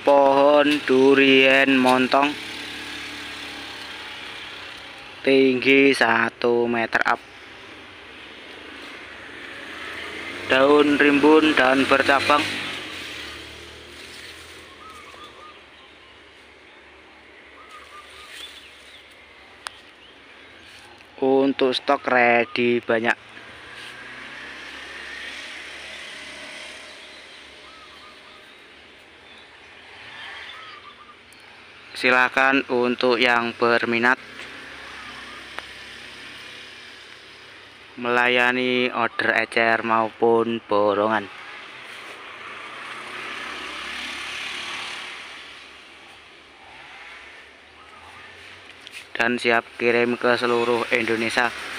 pohon durian montong tinggi 1 meter up, daun rimbun dan bercabang. Untuk stok ready banyak. Silakan untuk yang berminat, melayani order ecer maupun borongan, dan siap kirim ke seluruh Indonesia.